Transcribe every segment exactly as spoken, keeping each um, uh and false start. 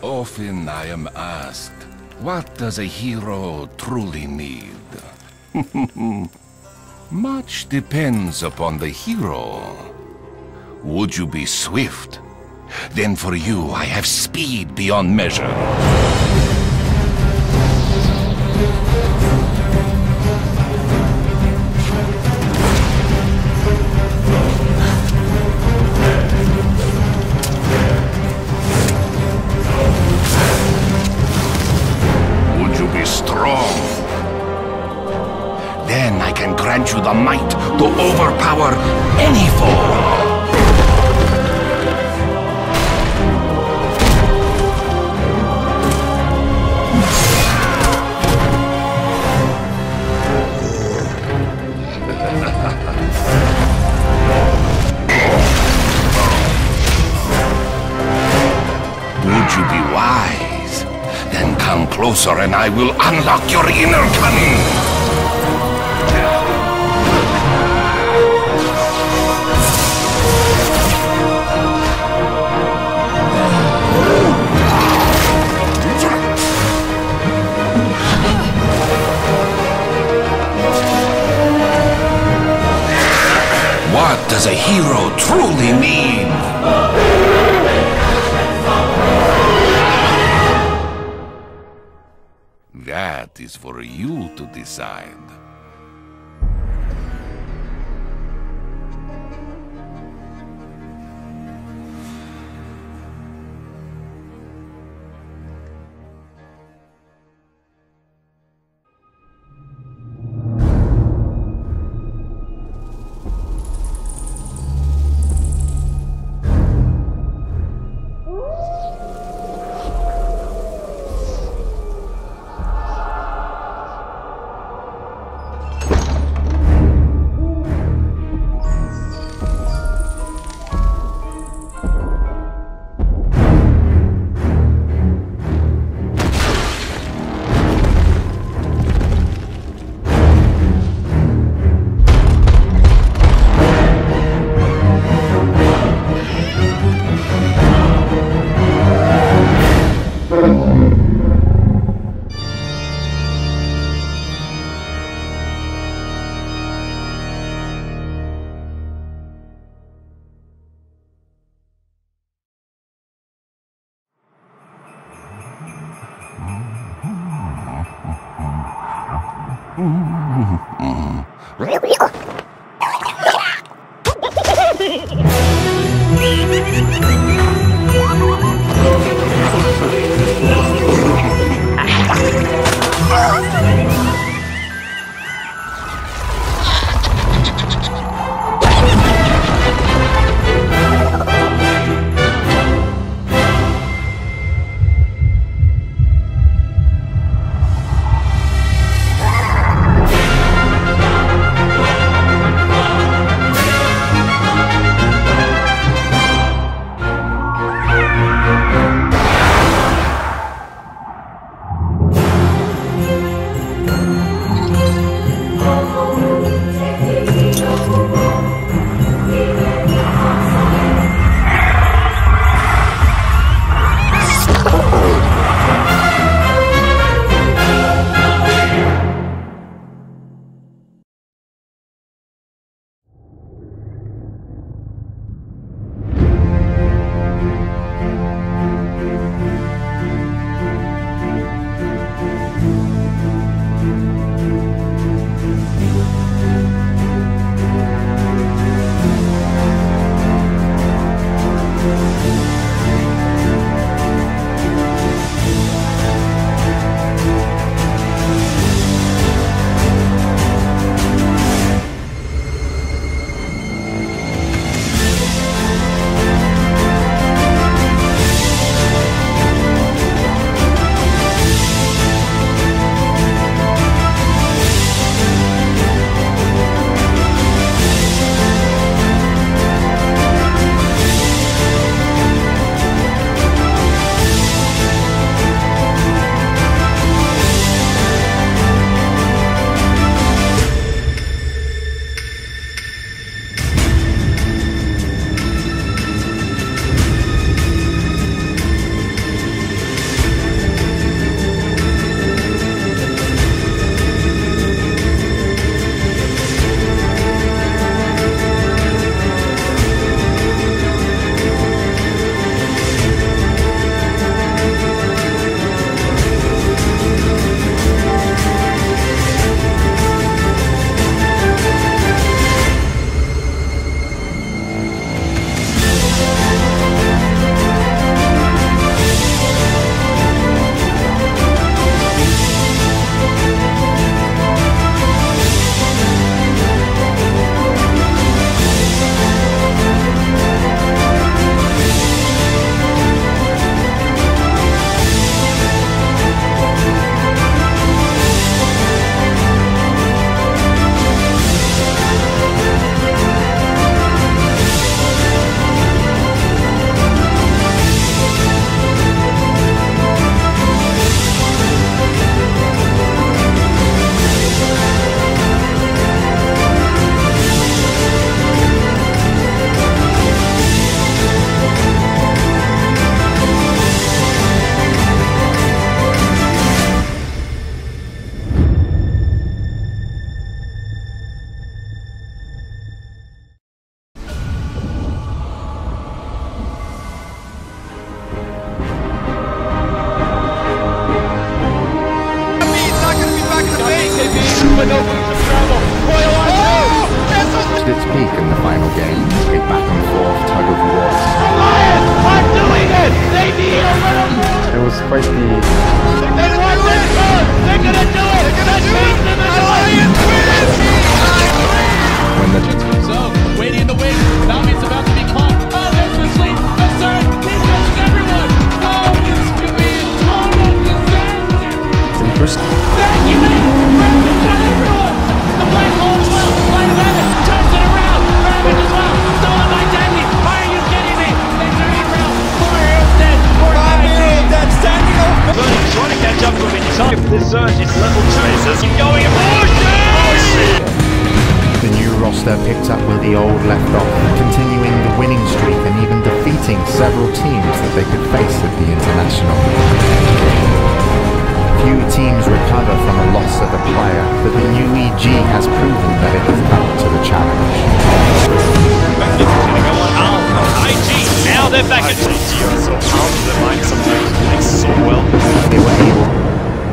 Often I am asked, what does a hero truly need? Much depends upon the hero. Would you be swift? Then for you I have speed beyond measure. Then I can grant you the might to overpower any foe. Would you be wise? Then come closer and I will unlock your inner cunning. What does a hero truly need? That is for you to decide. where the old left off, continuing the winning streak and even defeating several teams that they could face at the International. Few teams recover from a loss of a player, but the new E G has proven that it is up to the challenge. I G, now they're back at I G are so out of their mind sometimes, it plays so well. They were able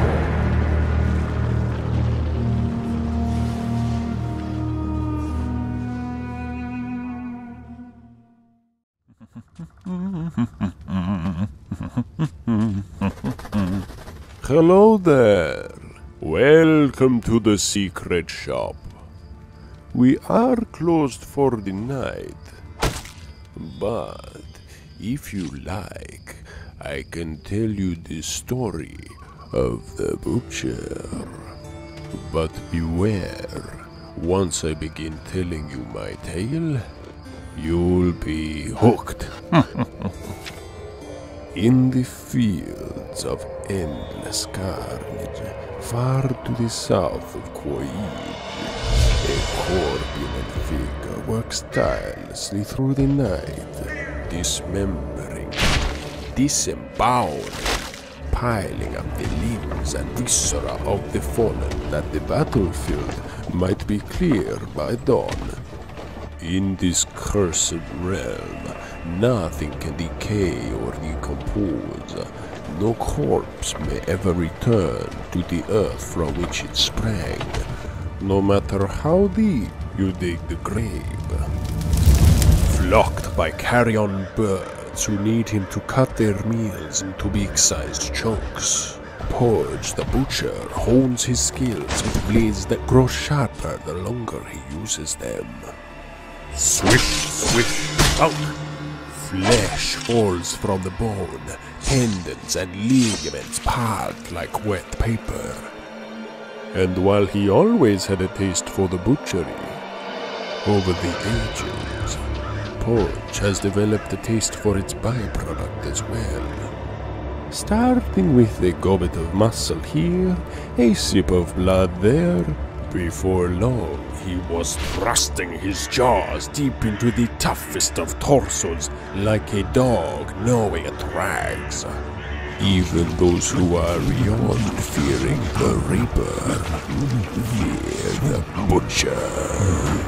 Hello there. Welcome to the secret shop. We are closed for the night, but if you like, I can tell you the story of the butcher. But beware, once I begin telling you my tale, you'll be hooked. In the fields of endless carnage, far to the south of Koid, a corpulent figure works tirelessly through the night, dismembering, disemboweling, piling up the limbs and viscera of the fallen that the battlefield might be clear by dawn. In this cursed realm, nothing can decay or decompose. No corpse may ever return to the earth from which it sprang, no matter how deep you dig the grave. Flocked by carrion birds who need him to cut their meals into big-sized chunks, Porge the butcher hones his skills with blades that grow sharper the longer he uses them. Swish, swish, out! Flesh falls from the bone, tendons and ligaments part like wet paper. And while he always had a taste for the butchery, over the ages, Porge has developed a taste for its byproduct as well. Starting with a gobbet of muscle here, a sip of blood there, before long he was thrusting his jaws deep into the toughest of torsos like a dog gnawing at rags. Even those who are beyond fearing the Reaper fear the Butcher.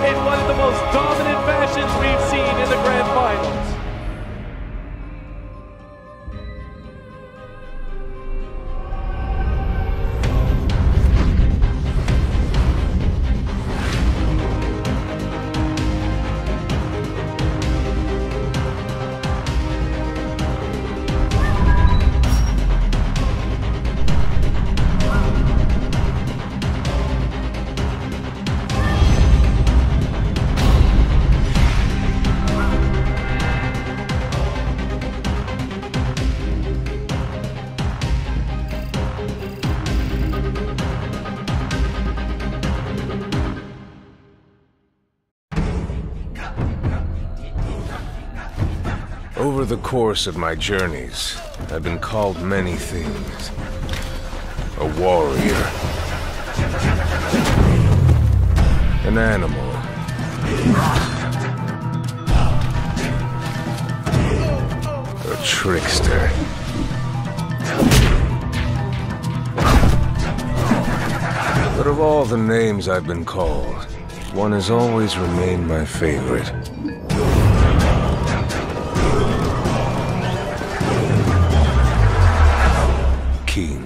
in one of the most dominant fashions we've seen in the Grand Finals. Over the course of my journeys, I've been called many things. A warrior. An animal. A trickster. But of all the names I've been called, one has always remained my favorite. King.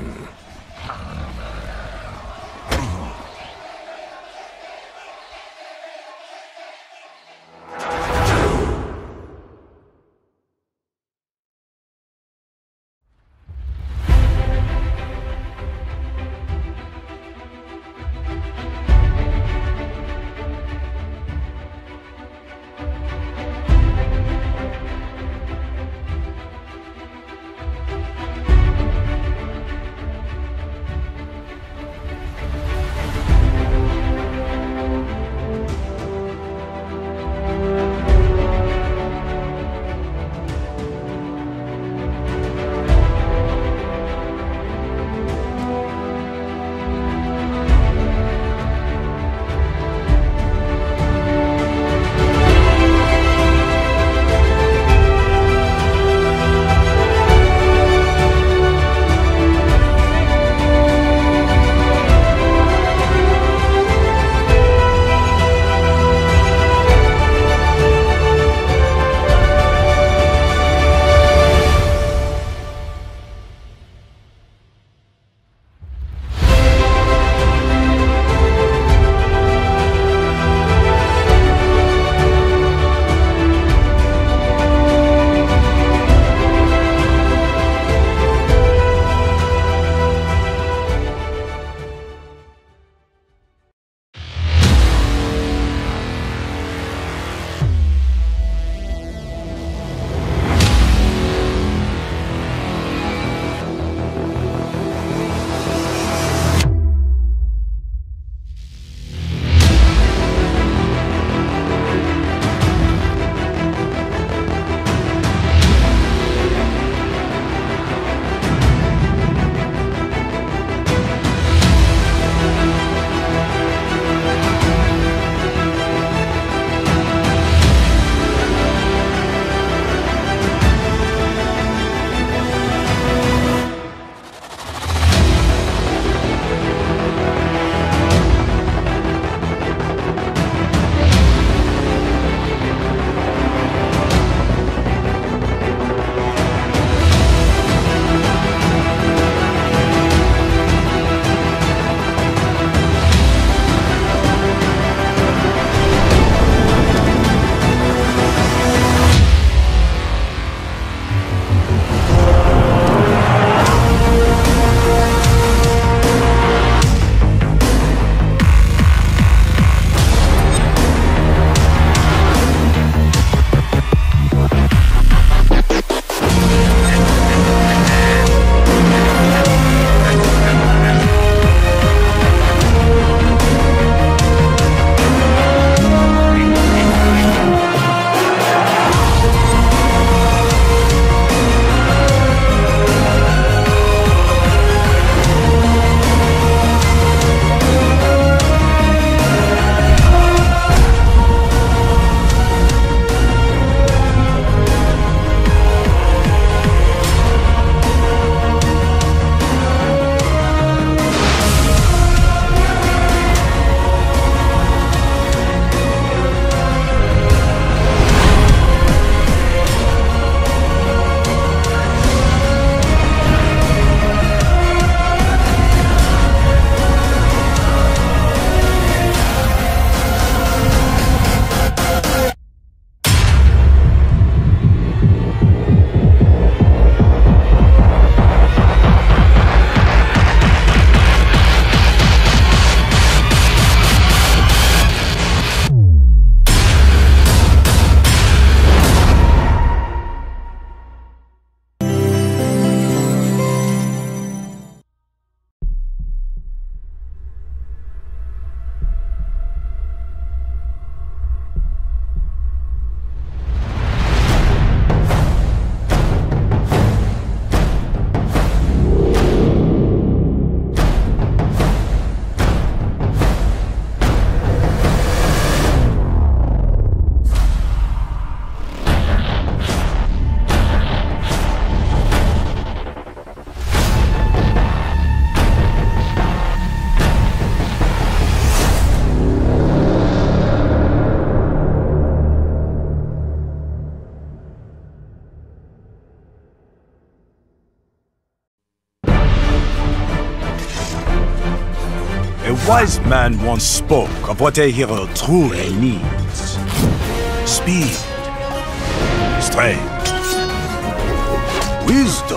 wise man once spoke of what a hero truly needs. Speed, strength, wisdom.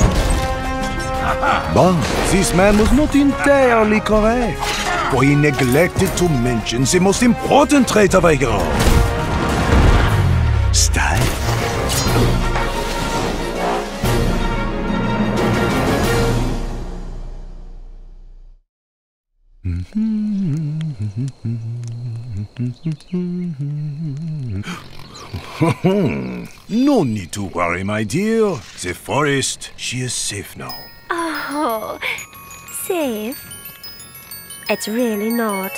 But this man was not entirely correct, for he neglected to mention the most important trait of a hero. Style. No need to worry, my dear. The forest, she is safe now. Oh, safe? It's really not.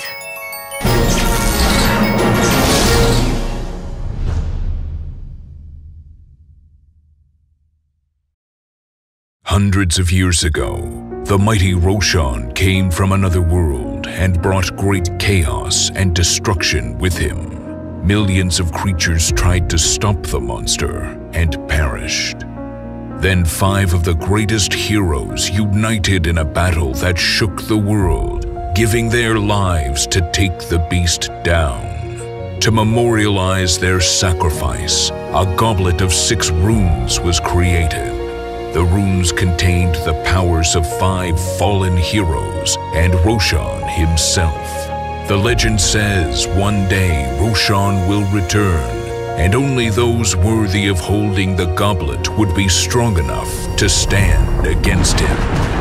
Hundreds of years ago, the mighty Roshan came from another world and brought great chaos and destruction with him. Millions of creatures tried to stop the monster and perished. Then five of the greatest heroes united in a battle that shook the world, giving their lives to take the beast down. To memorialize their sacrifice, a goblet of six runes was created. The runes contained the powers of five fallen heroes and Roshan himself. The legend says one day Roshan will return, and only those worthy of holding the goblet would be strong enough to stand against him.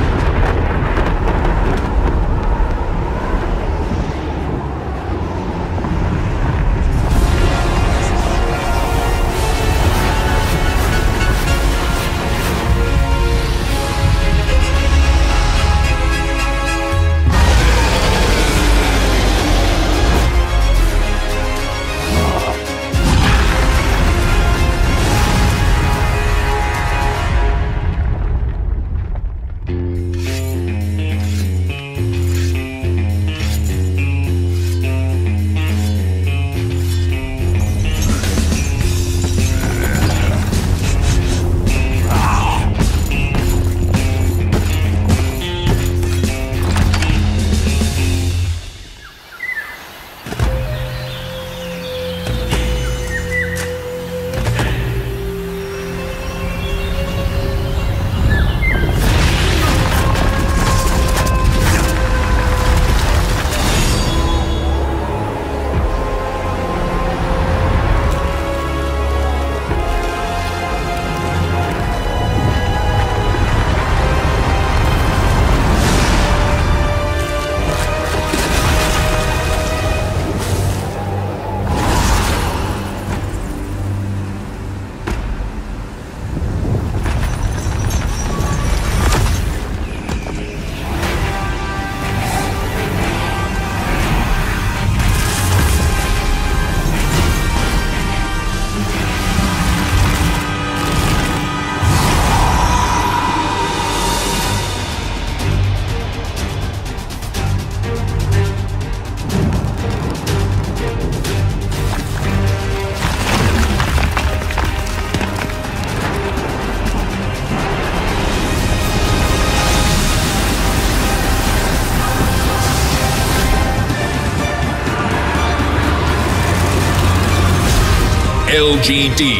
L G D.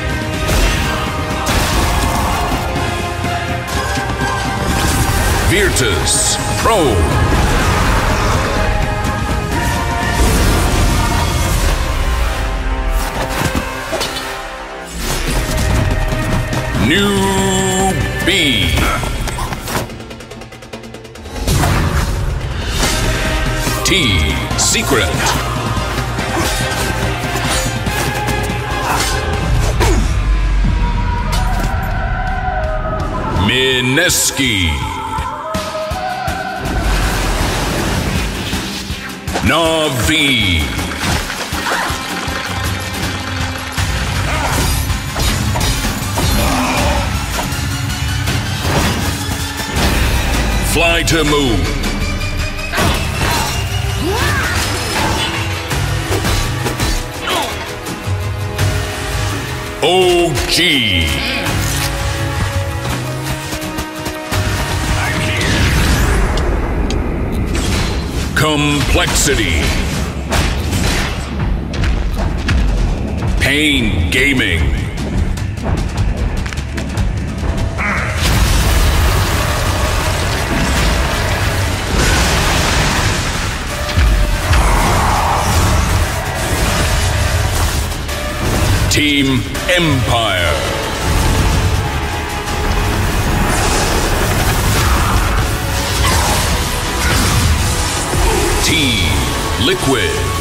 Virtus Pro. New B. T. Secret. Mineski. Na'vi. Fly to moon. O G. Complexity. Pain Gaming. Team Empire. Team Liquid.